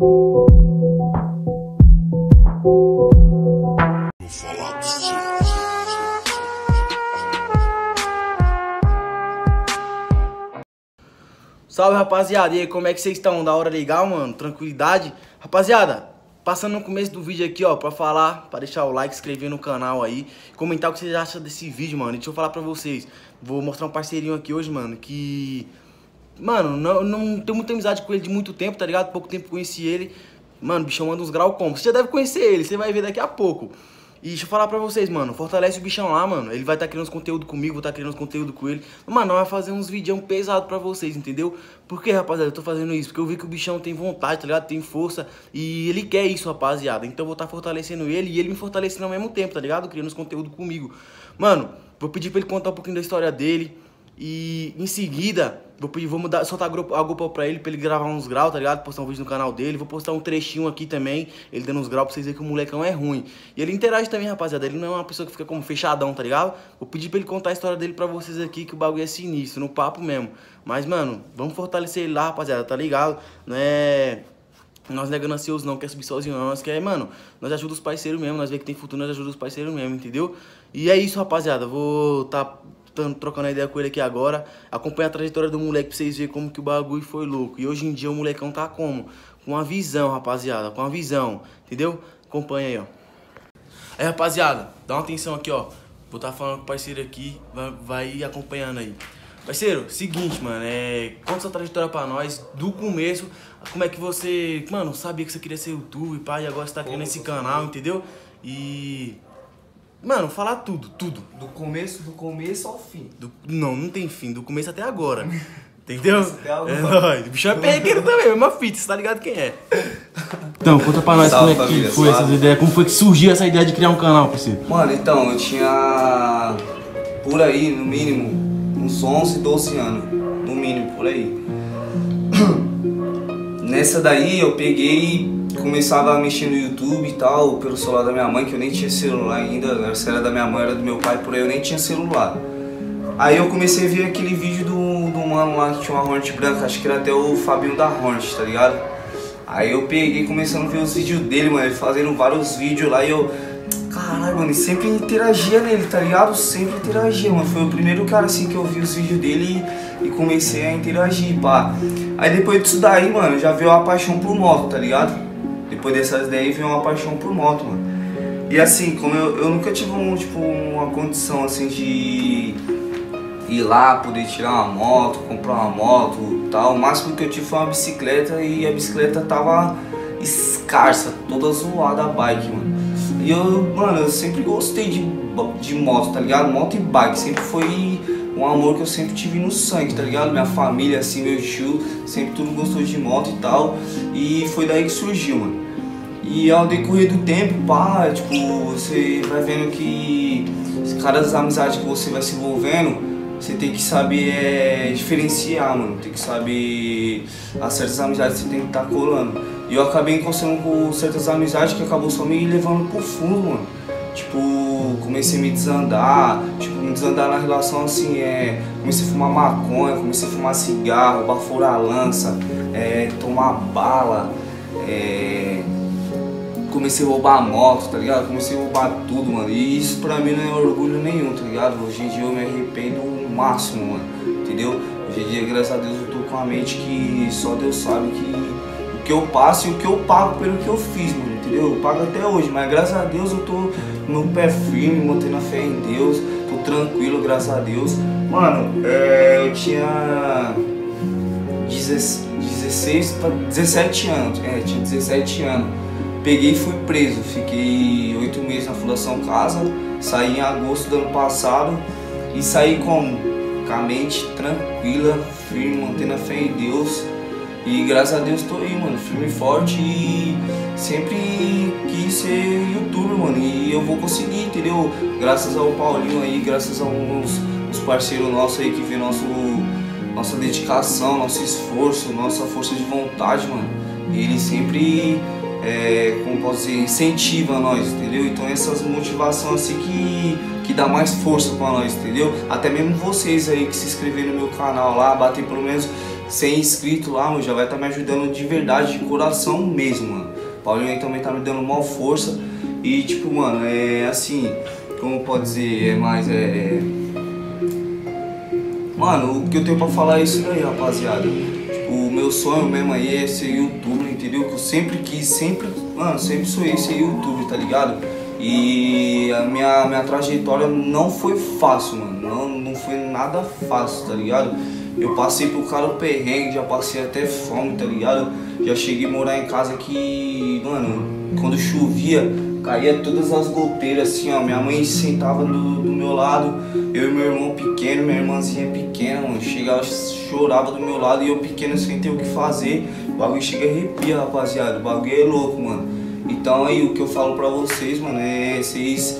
Salve, rapaziada, e aí, como é que vocês estão? Da hora, legal, mano? Tranquilidade? Rapaziada, passando no começo do vídeo aqui, ó, pra falar, pra deixar o like, inscrever no canal aí, comentar o que vocês acham desse vídeo, mano. E deixa eu falar pra vocês, vou mostrar um parceirinho aqui hoje, mano, que... Mano, não tenho muita amizade com ele de muito tempo, tá ligado? Pouco tempo conheci ele. Mano, o bichão manda uns grau como. Você já deve conhecer ele, você vai ver daqui a pouco. E deixa eu falar pra vocês, mano, fortalece o bichão lá, mano. Ele vai estar criando uns conteúdo comigo, vou estar criando uns conteúdo com ele. Mano, vai fazer uns vídeos pesados pra vocês, entendeu? Por que, rapaziada, eu tô fazendo isso? Porque eu vi que o bichão tem vontade, tá ligado? Tem força e ele quer isso, rapaziada. Então eu vou estar fortalecendo ele e ele me fortalecendo ao mesmo tempo, tá ligado? Criando uns conteúdo comigo. Mano, vou pedir pra ele contar um pouquinho da história dele. E em seguida, vou soltar a GoPro pra ele gravar uns graus, tá ligado? Postar um vídeo no canal dele. Vou postar um trechinho aqui também, ele dando uns graus pra vocês verem que o molecão é ruim. E ele interage também, rapaziada. Ele não é uma pessoa que fica como fechadão, tá ligado? Vou pedir pra ele contar a história dele pra vocês aqui, que o bagulho é sinistro, no papo mesmo. Mas, mano, vamos fortalecer ele lá, rapaziada, tá ligado? Não é... Nós não é ganancioso não, quer subir sozinho não, nós quer, mano, nós ajuda os parceiros mesmo, nós vê que tem futuro, nós ajuda os parceiros mesmo, entendeu? E é isso, rapaziada, vou trocando a ideia com ele aqui agora, acompanha a trajetória do moleque pra vocês verem como que o bagulho foi louco. E hoje em dia o molecão tá como? Com uma visão, rapaziada, com uma visão, entendeu? Acompanha aí, ó. Aí, rapaziada, dá uma atenção aqui, ó, vou estar falando com o parceiro aqui, vai acompanhando aí. Parceiro, seguinte, mano, conta sua trajetória pra nós, do começo, como é que você, mano, sabia que você queria ser youtuber, pá, e agora você tá criando esse canal, entendeu? E... Mano, falar tudo. Do começo ao fim. Não tem fim, do começo até agora. Entendeu? Até agora. É nóis. O bichão é perrequeiro também, mesma fita, você tá ligado quem é. Então, conta pra nós Salve, como é que família, foi essas ideias, como foi que surgiu essa ideia de criar um canal, parceiro? Mano, então, eu tinha por aí, no mínimo, uns 11, 12 anos. No mínimo, por aí. Nessa daí eu peguei e começava a mexer no YouTube e tal, pelo celular da minha mãe, que eu nem tinha celular ainda, se era da minha mãe, era do meu pai, por aí eu nem tinha celular. Aí eu comecei a ver aquele vídeo do mano lá que tinha uma Hornet branca, acho que era até o Fabinho da Hornet, tá ligado? Aí eu peguei começando a ver os vídeos dele, mano, ele fazendo vários vídeos lá e eu... Caralho, mano, e sempre interagia nele, tá ligado? Sempre interagia, mano. Foi o primeiro cara assim que eu vi os vídeos dele e comecei a interagir, pá. Aí depois disso daí, mano, já veio a paixão por moto, tá ligado? Depois dessas ideias veio uma paixão por moto, mano. E assim, como eu nunca tive uma condição assim de ir lá, poder tirar uma moto, comprar uma moto e tal. O máximo que eu tive foi uma bicicleta e a bicicleta tava escassa, toda zoada a bike, mano. E eu sempre gostei de moto, tá ligado? Moto e bike, sempre foi um amor que eu sempre tive no sangue, tá ligado? Minha família, assim, meu tio, sempre tudo gostou de moto e tal. E foi daí que surgiu, mano. E ao decorrer do tempo, pá, tipo, você vai vendo que cada amizade que você vai se envolvendo, você tem que saber diferenciar, mano. Tem que saber as certas amizades que você tem que estar colando. E eu acabei encostando com certas amizades que acabou só me levando pro fundo, mano. Tipo, comecei a me desandar na relação assim, comecei a fumar maconha, comecei a fumar cigarro, baforar lança, tomar bala, comecei a roubar moto, tá ligado? Comecei a roubar tudo, mano. E isso pra mim não é orgulho nenhum, tá ligado? Hoje em dia eu me arrependo o máximo, mano, entendeu? Hoje em dia, graças a Deus, eu tô com a mente que só Deus sabe o que eu passo e o que eu pago pelo que eu fiz, mano, entendeu? Eu pago até hoje, mas graças a Deus eu tô no meu pé firme, mantendo a fé em Deus, tô tranquilo, graças a Deus. Mano, eu tinha 17 anos, tinha 17 anos. Peguei e fui preso, fiquei 8 meses na Fundação Casa, saí em agosto do ano passado e saí com a mente tranquila, firme, mantendo a fé em Deus. E graças a Deus tô aí, mano, firme e forte e sempre quis ser youtuber, mano, e eu vou conseguir, entendeu? Graças ao Paulinho aí, graças aos parceiros nossos aí que vê nossa dedicação, nosso esforço, nossa força de vontade, mano. E ele sempre, como posso dizer, incentiva nós, entendeu? Então essas motivações assim que dá mais força pra nós, entendeu? Até mesmo vocês aí que se inscreveram no meu canal lá, bater pelo menos 100 inscritos lá, mano, já vai estar me ajudando de verdade, de coração mesmo, mano. Paulinho aí também tá me dando maior força. E tipo, mano, é assim, como pode dizer, mano, o que eu tenho pra falar é isso daí, rapaziada. Tipo, o meu sonho mesmo aí é ser youtuber, entendeu? Que eu sempre quis, mano, sempre sonhei ser youtuber, tá ligado? E a minha trajetória não foi fácil, mano, não foi nada fácil, tá ligado? Eu passei por cara o perrengue, já passei até fome, tá ligado? Já cheguei a morar em casa que, mano, quando chovia, caía todas as goteiras assim, ó. Minha mãe sentava do meu lado, eu e meu irmão pequeno, minha irmãzinha pequena, mano, chegava, chorava do meu lado e eu pequeno sem ter o que fazer. O bagulho chega a arrepia, rapaziada, o bagulho é louco, mano. Então aí o que eu falo pra vocês, mano, é vocês,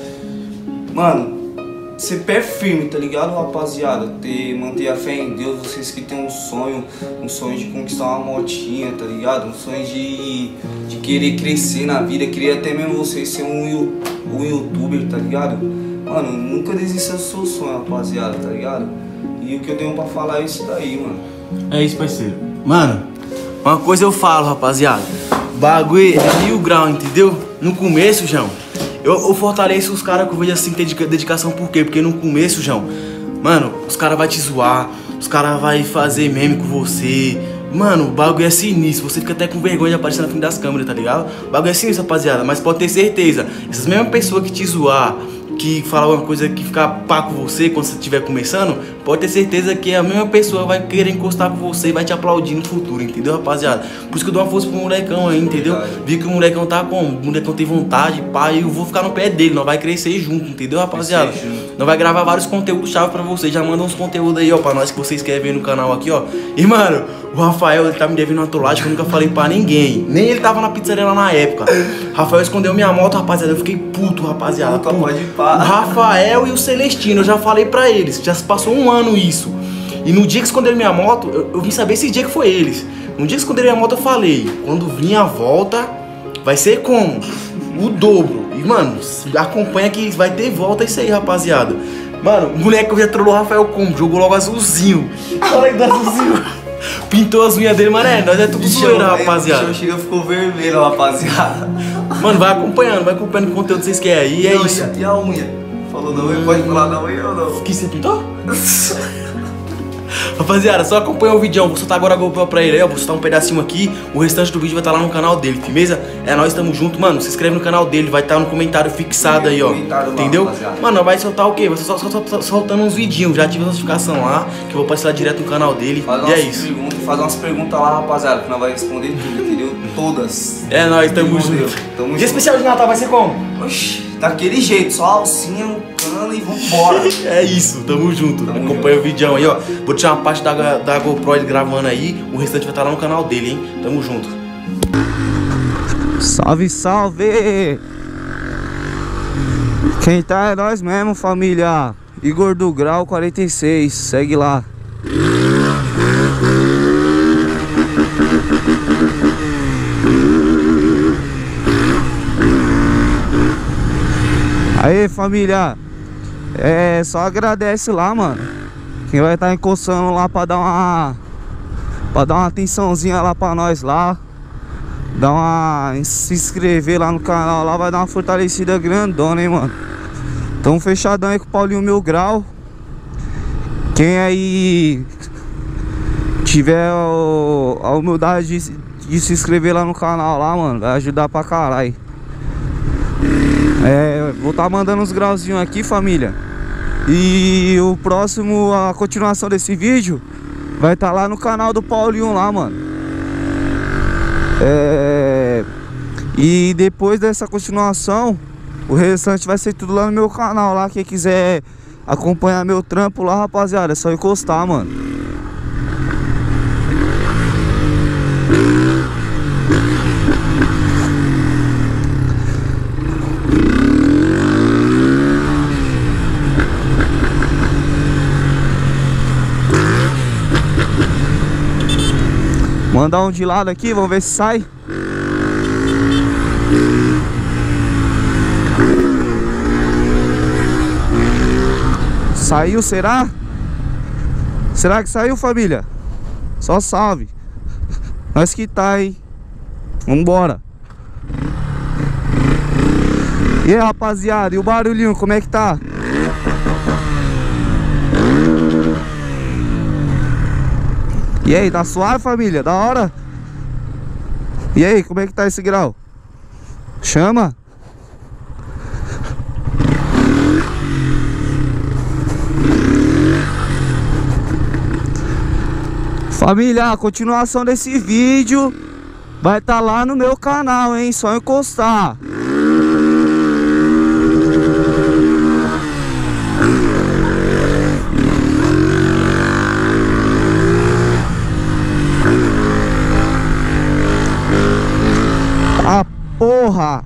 mano, ser pé firme, tá ligado, rapaziada? Manter a fé em Deus, vocês que tem um sonho de conquistar uma motinha, tá ligado? Um sonho de querer crescer na vida, querer até mesmo vocês ser um youtuber, tá ligado? Mano, nunca desista do seu sonho, rapaziada, tá ligado? E o que eu tenho pra falar é isso daí, mano. É isso, parceiro. Mano, uma coisa eu falo, rapaziada. Bagulho é 1000 graus, entendeu? No começo, João, eu fortaleço os caras que eu vejo assim ter dedicação. Por quê? Porque no começo, João, mano, os caras vão te zoar, os caras vão fazer meme com você. Mano, o bagulho é sinistro, você fica até com vergonha de aparecer na frente das câmeras, tá ligado? O bagulho é sinistro, rapaziada, mas pode ter certeza, essas mesmas pessoas que te zoar, que falar uma coisa que ficar pá com você quando você estiver começando, pode ter certeza que a mesma pessoa vai querer encostar com você e vai te aplaudir no futuro, entendeu, rapaziada? Por isso que eu dou uma força pro molecão aí, entendeu? Vi que o molecão tá como? O molecão tem vontade, pá, e eu vou ficar no pé dele, nós vai crescer junto, entendeu, rapaziada? Nós vai gravar vários conteúdos chave pra vocês, já manda uns conteúdos aí, ó, pra nós que vocês querem ver no canal aqui, ó. E, mano, o Rafael, ele tá me devendo uma trollagem que eu nunca falei pra ninguém. Nem ele tava na pizzaria lá na época. Rafael escondeu minha moto, rapaziada, eu fiquei puto, rapaziada. Puta, pode ir pá. O Rafael e o Celestino, eu já falei pra eles, já se passou um ano isso. E no dia que esconderam minha moto, eu vim saber esse dia que foi eles. No dia que esconderam minha moto eu falei, quando vir a volta, vai ser como? O dobro. E mano, acompanha que vai ter volta isso aí, rapaziada. Mano, o moleque já trollou o Rafael como? Jogou logo azulzinho. Olha aí do azulzinho. Pintou as unhas dele, mano, nós é tudo zoeira, rapaziada. O chega ficou vermelho, rapaziada. Mano, vai acompanhando o conteúdo que vocês querem. E é isso. E a unha? Falou da unha? Pode falar da unha ou não? Que você pintou? Rapaziada, só acompanha o vídeo. Vou soltar agora a GoPro pra ele aí, ó. Vou soltar um pedacinho aqui. O restante do vídeo vai estar lá no canal dele, firmeza? É nóis, tamo junto, mano. Se inscreve no canal dele, vai estar no comentário fixado aí, ó. Entendeu? Mano, vai soltar o quê? Vai só soltando uns vidinhos. Já ativa a notificação lá, que eu vou passar direto no canal dele. E é isso. Faz umas perguntas lá, rapaziada, que nós vai responder tudo, entendeu? Todas. É nóis, tamo junto. Dia especial de Natal vai ser como? Oxi, daquele jeito, só a alcinha, um cano e vambora. É isso, tamo junto. Acompanha o vídeo aí, ó. Vou tirar uma parte da GoPro ele gravando aí. O restante vai estar lá no canal dele, hein? Tamo junto. Salve, salve! Quem tá é nós mesmo, família. Igor do Grau 46, segue lá. Aí, família, só agradece lá, mano. Quem vai estar encostando lá pra dar uma atençãozinha lá pra nós lá. Se inscrever lá no canal lá, vai dar uma fortalecida grandona, hein, mano. Tamo fechadão aí com o Paulinho Mil Grau. Quem aí tiver a humildade de se inscrever lá no canal lá, mano, vai ajudar pra caralho. Vou estar mandando uns grauzinhos aqui, família. E o próximo, a continuação desse vídeo vai estar lá no canal do Paulinho lá, mano. E depois dessa continuação, o restante vai ser tudo lá no meu canal lá. Quem quiser acompanhar meu trampo lá, rapaziada, é só encostar, mano. Mandar um de lado aqui, vamos ver se sai. Saiu, será? Será que saiu, família? Só salve. Nós que tá, hein? Vambora. E aí, rapaziada, e o barulhinho, como é que tá? E aí, tá suave, família? Da hora? E aí, como é que tá esse grau? Chama? Família, a continuação desse vídeo vai estar lá no meu canal, hein? Só encostar. Ah, porra!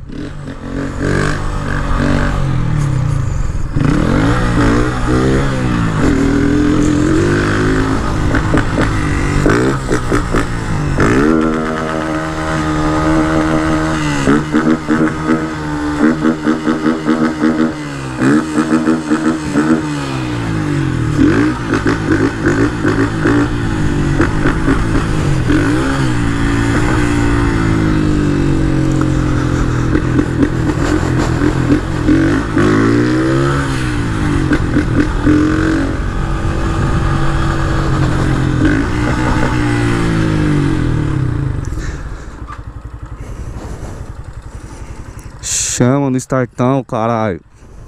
Chama no startão, caralho.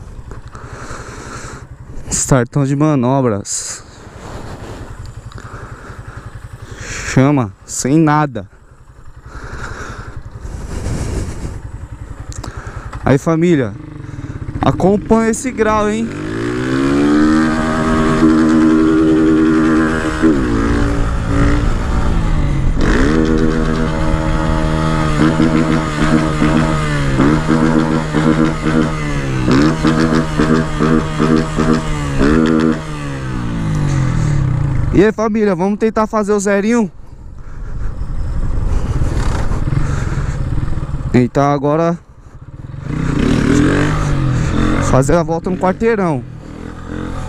Startão de manobras. Chama, sem nada. Aí, família, acompanha esse grau, hein? E aí, família, vamos tentar fazer o zerinho? Tentar agora fazer a volta no quarteirão.